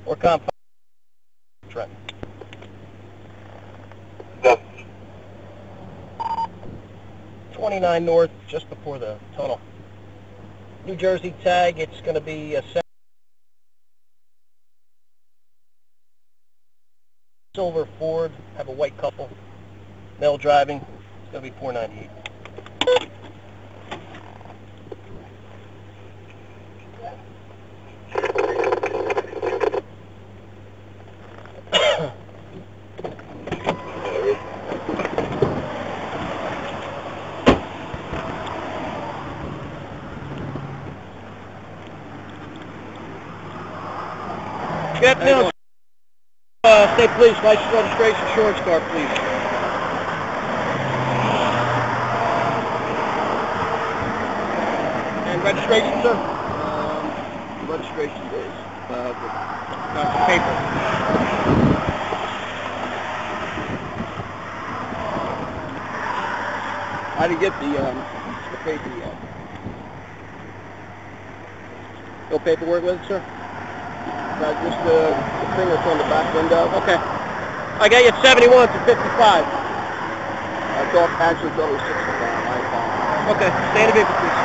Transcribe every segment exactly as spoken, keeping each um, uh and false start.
Or compound. Trent. Yes. twenty-nine north, just before the tunnel. New Jersey tag, it's going to be a silver Ford, have a white couple, male driving, it's going to be four ninety-eight. Good afternoon. Uh, State Police, license, registration, insurance card, please. And registration, sir? Um, registration is uh, the, not the paper. I didn't get the um, the paper yet. No paperwork with it, sir? Uh, just the, the thing that's on the back window. Okay. I got you at seventy-one to fifty-five. I thought actually thought it was sixty-five. I apologize. Okay, stay in the vehicle, please.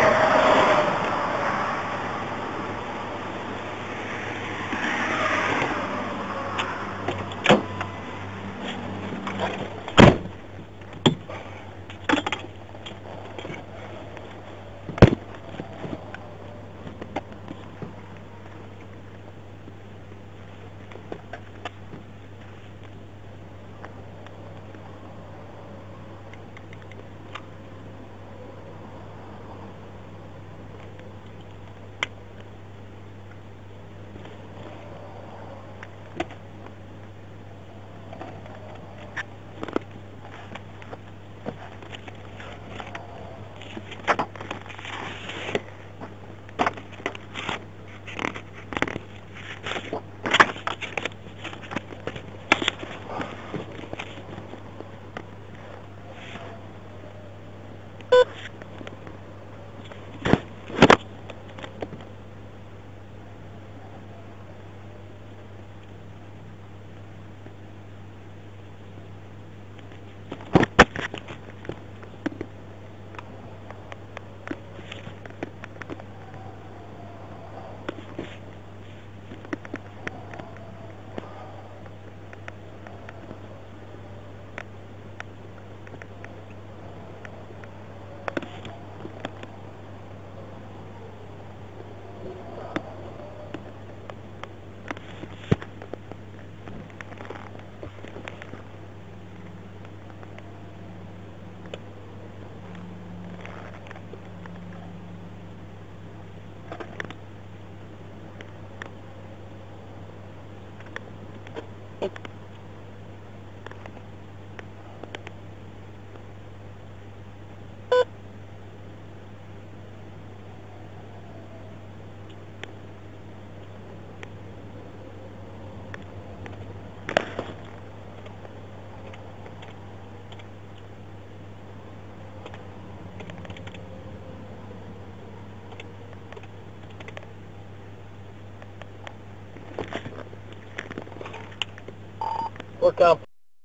Or comp.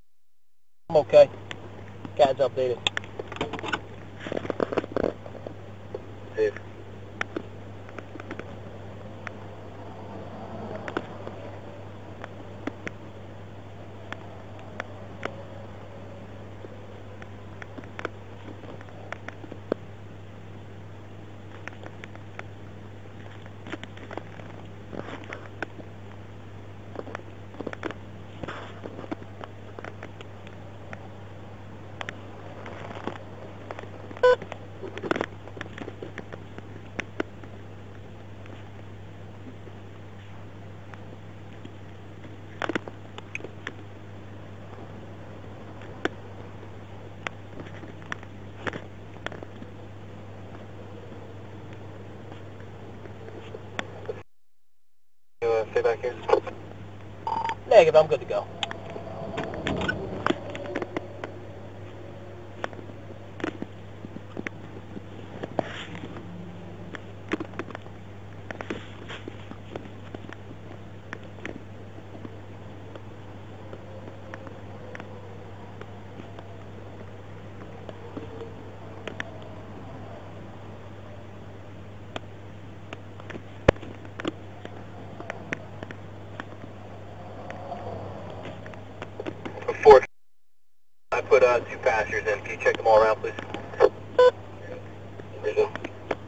I'm okay. C A D's updated. Dave. You uh, stay back here? Negative, I'm good to go. put uh, two passengers in. Can you check them all around, please? There you go.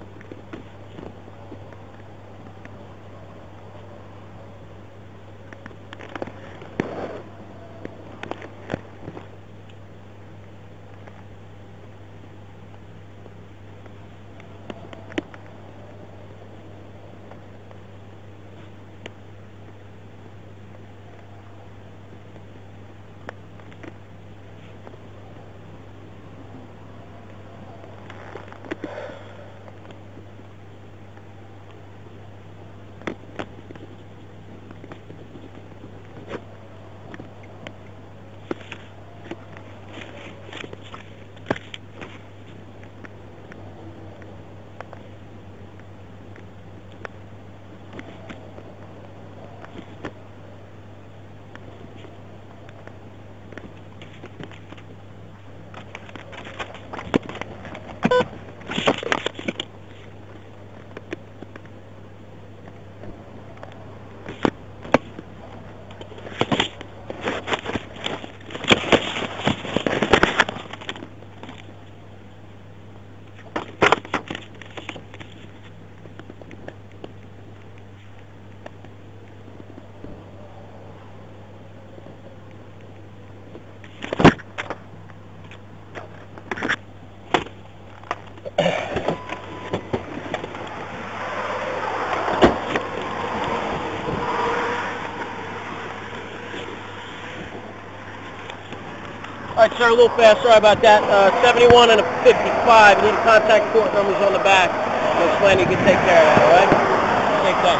All right, sir, a little fast. Sorry about that. Uh, seventy-one and a fifty-five. You need to contact court numbers on the back. I'll explain you can take care of that, all right? Take that.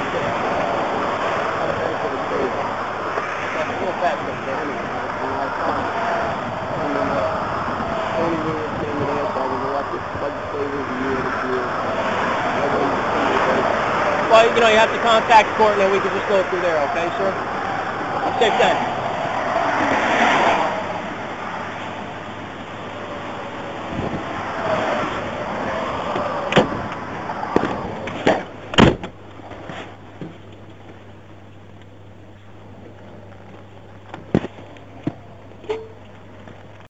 A little fast, well, you know, you have to contact court and then we can just go through there, okay, sir? Take that.